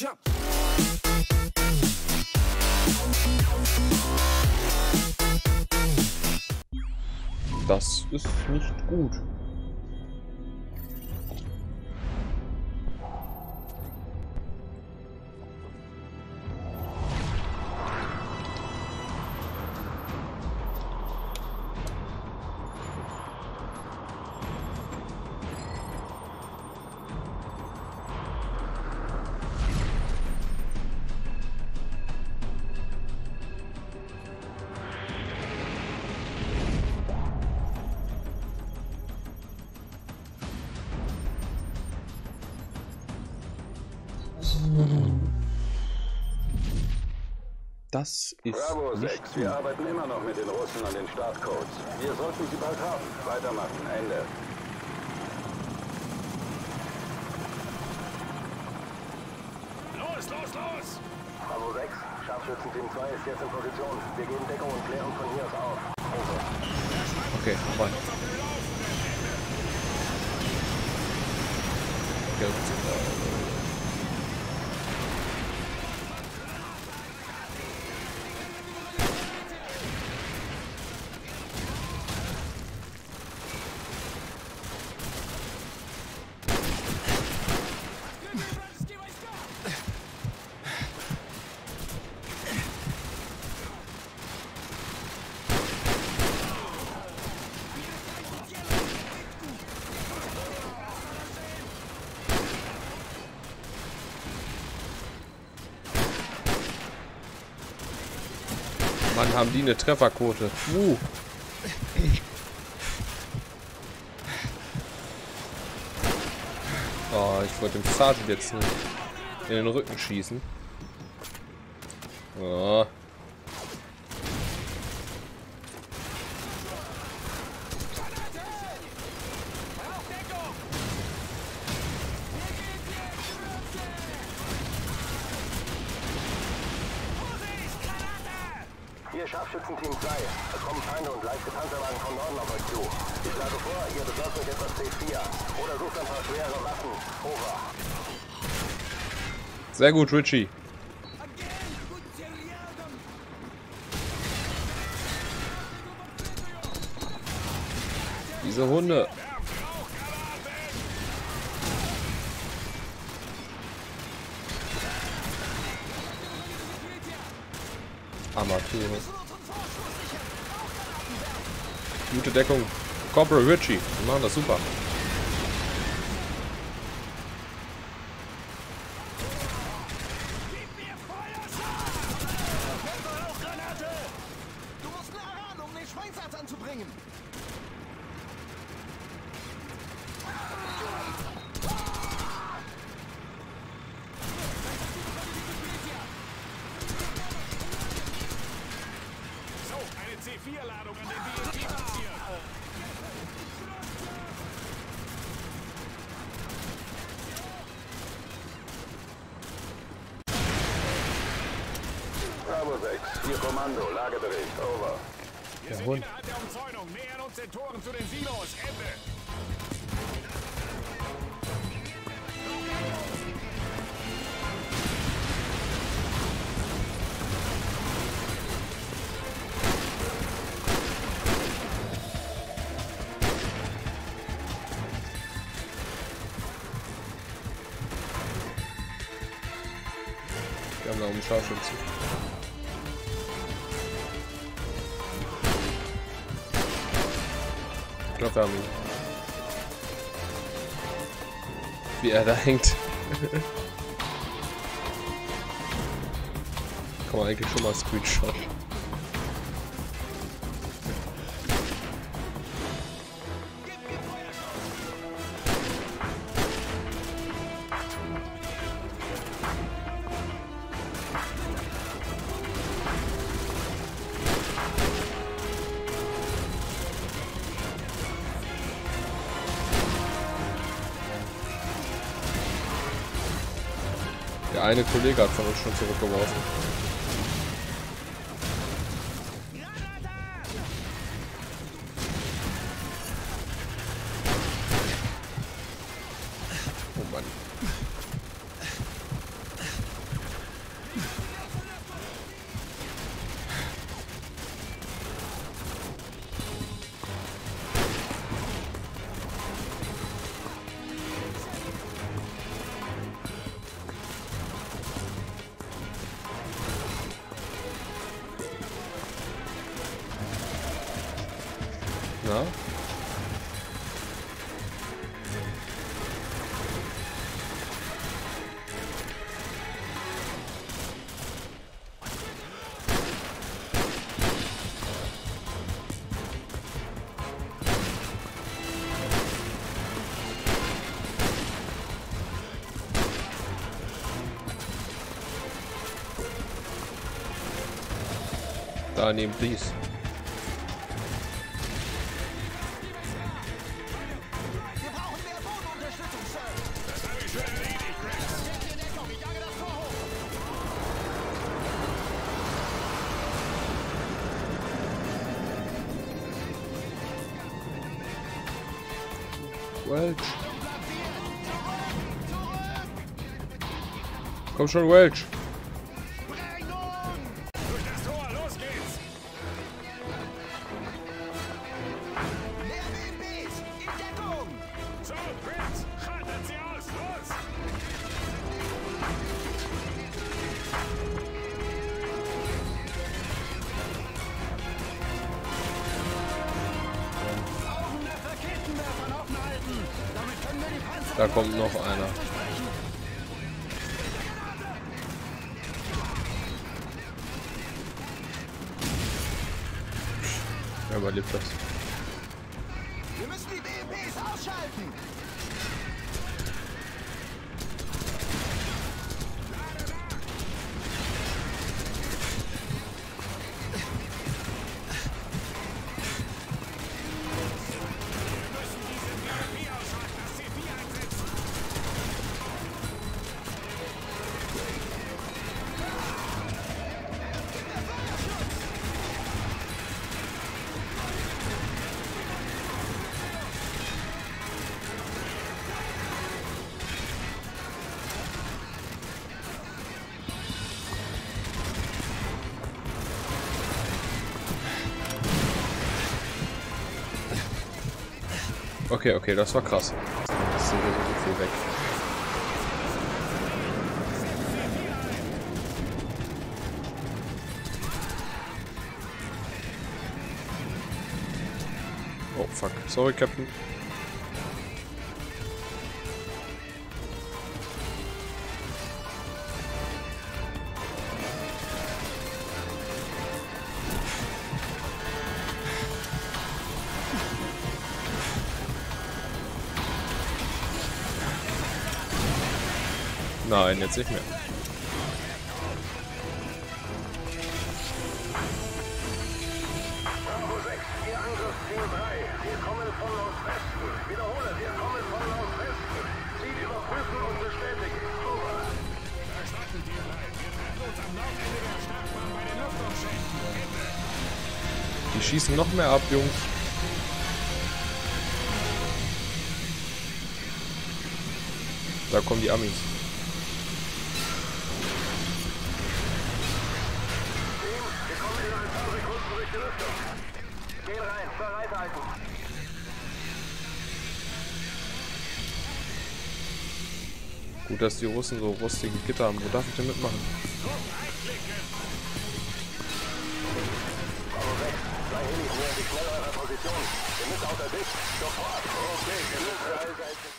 Das ist nicht gut. Das ist Bravo nicht 6, gut. wir arbeiten immer noch mit den Russen an den Startcodes. Wir sollten sie bald haben. Weitermachen, Ende. Los, los, los! Bravo 6, Scharfschützenteam 2 ist jetzt in Position. Wir geben Deckung und klären von hier aus auf. Over. Okay, rein. Mann, haben die eine Trefferquote. Oh, ich wollte dem Sergeant jetzt nicht in den Rücken schießen. Oh. Hier Scharfschützenteam 2. Es kommen Feinde und leichte Panzerwagen von Norden auf euch zu. Ich schlage vor, ihr besorgt euch etwas C4. Oder sucht ein paar schwere Waffen. Over. Sehr gut, Richie. Diese Hunde. Amateure. Gute Deckung. Corporal Richie. Wir machen das super. Du musst nah ran, um den Schweinsatz anzubringen. So, eine C4-Ladung an den BSG passiert. Bravo 6, hier Kommando, Lagebericht. Over. Wir sind Hund. innerhalb der Umzäunung, nähern uns den Toren zu den Silos. Ende. Wir haben da oben Scharfschützen. Ich glaube, wir haben ihn. Wie er da hängt. Kann man eigentlich schon mal Screenshot. Der eine Kollege hat von uns schon zurückgeworfen. Oh Mann. Na? Da neben dies. Wir brauchen mehr Bodenunterstützung, Sir. Das habe ich schon erledigt, Chris. Setzt ihr Deckung, ich jage das Tor hoch. Welch. Komm schon, Welch. Durch das Tor, los geht's. Mehr BMBs, in Deckung. So, Chris, schaltet sie aus, los. Augen nach Raketenwerfern offen halten. Damit können wir die Panzer... Da kommt noch einer. Wer überlebt das? Wir müssen die BMBs ausschalten. Okay, okay, das war krass. Das ist hier so viel weg. Oh, fuck. Sorry, Captain. Nein, jetzt nicht mehr. Bravo 6, Ihr Angriffsziel 3. Wir kommen von Nordwesten. Wiederhole, wir kommen von Nordwesten. Ziel überprüfen und bestätigen. Over. Verstanden, Teamlein. Wir treffen uns am Nordende der Startbahn bei den Luftumschlägen. Ende. Die schießen noch mehr ab, Jungs. Da kommen die Amis. Wir kommen in ein paar Sekunden durch die Lüftung. Gehen rein, bereit halten. Gut, dass die Russen so rustige Gitter haben. Wo darf ich denn mitmachen? Bravo 6, 2 Helis nähern sich schnell eurer Position. Wir müssen außer Sicht. Sofort. Okay, genug für allseits.